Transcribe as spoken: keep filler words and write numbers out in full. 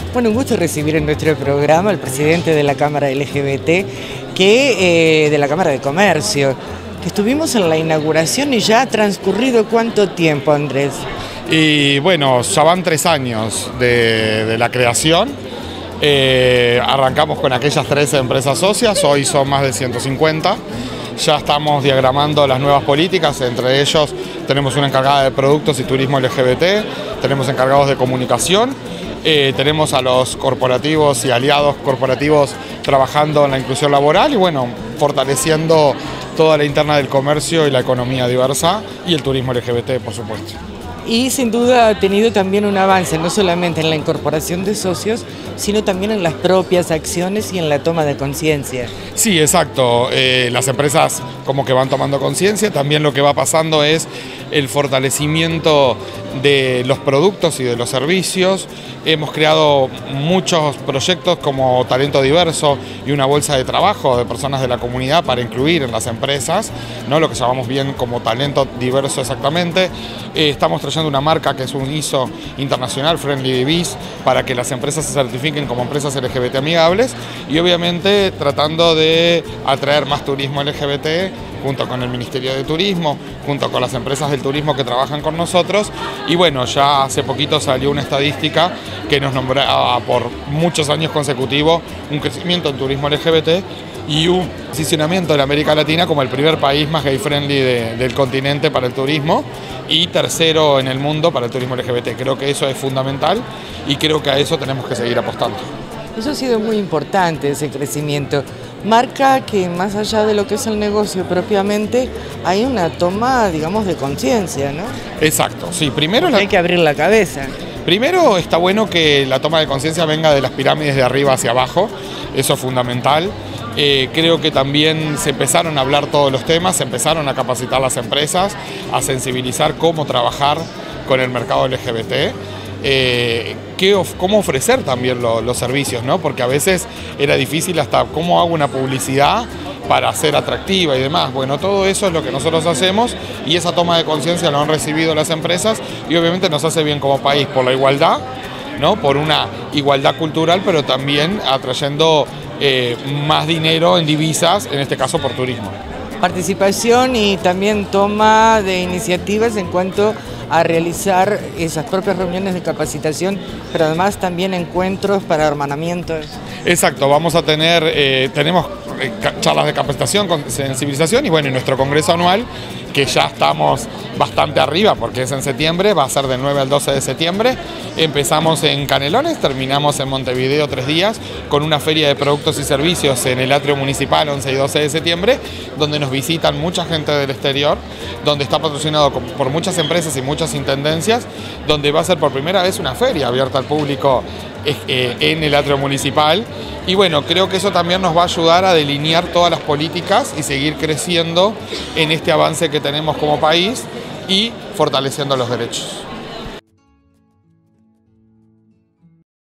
Bueno, un gusto recibir en nuestro programa al presidente de la Cámara L G B T, que, eh, de la Cámara de Comercio, que estuvimos en la inauguración y ya ha transcurrido ¿cuánto tiempo, Andrés? Y bueno, ya van tres años de, de la creación. Eh, arrancamos con aquellas tres empresas socias, hoy son más de ciento cincuenta. Ya estamos diagramando las nuevas políticas, entre ellos tenemos una encargada de productos y turismo L G B T, tenemos encargados de comunicación, eh, tenemos a los corporativos y aliados corporativos trabajando en la inclusión laboral y bueno, fortaleciendo toda la interna del comercio y la economía diversa y el turismo L G B T, por supuesto. Y sin duda ha tenido también un avance, no solamente en la incorporación de socios, sino también en las propias acciones y en la toma de conciencia. Sí, exacto. Eh, las empresas como que van tomando conciencia. También lo que va pasando es el fortalecimiento de los productos y de los servicios. Hemos creado muchos proyectos como Talento Diverso y una bolsa de trabajo de personas de la comunidad para incluir en las empresas, ¿no? Lo que llamamos bien como talento diverso exactamente. Eh, estamos trayendo una marca que es un I S O internacional, Friendly D B S, para que las empresas se certifiquen como empresas L G B T amigables y obviamente tratando de atraer más turismo L G B T junto con el Ministerio de Turismo, junto con las empresas del turismo que trabajan con nosotros. Y bueno, ya hace poquito salió una estadística que nos nombraba por muchos años consecutivos un crecimiento en turismo L G B T y un posicionamiento de la América Latina como el primer país más gay friendly de, del continente para el turismo y tercero en el mundo para el turismo L G B T. Creo que eso es fundamental y creo que a eso tenemos que seguir apostando. Eso ha sido muy importante, ese crecimiento. Marca que más allá de lo que es el negocio propiamente, hay una toma, digamos, de conciencia, ¿no? Exacto, sí. Primero la... hay que abrir la cabeza. Primero está bueno que la toma de conciencia venga de las pirámides de arriba hacia abajo, eso es fundamental. Eh, creo que también se empezaron a hablar todos los temas, se empezaron a capacitar las empresas, a sensibilizar cómo trabajar con el mercado L G B T. Eh, qué of, cómo ofrecer también lo, los servicios, ¿no? Porque a veces era difícil hasta cómo hago una publicidad para ser atractiva y demás. Bueno, todo eso es lo que nosotros hacemos y esa toma de conciencia lo han recibido las empresas y obviamente nos hace bien como país por la igualdad, ¿no? Por una igualdad cultural, pero también atrayendo eh, más dinero en divisas, en este caso por turismo. Participación y también toma de iniciativas en cuanto a realizar esas propias reuniones de capacitación, pero además también encuentros para hermanamientos. Exacto, vamos a tener, eh, tenemos charlas de capacitación, con sensibilización y bueno, y nuestro congreso anual, que ya estamos bastante arriba porque es en septiembre, va a ser del nueve al doce de septiembre. Empezamos en Canelones, terminamos en Montevideo tres días con una feria de productos y servicios en el atrio municipal once y doce de septiembre, donde nos visitan mucha gente del exterior, donde está patrocinado por muchas empresas y muchas intendencias, donde va a ser por primera vez una feria abierta al público eh, en el atrio municipal. Y bueno, creo que eso también nos va a ayudar a delinear todas las políticas y seguir creciendo en este avance que tenemos como país y fortaleciendo los derechos.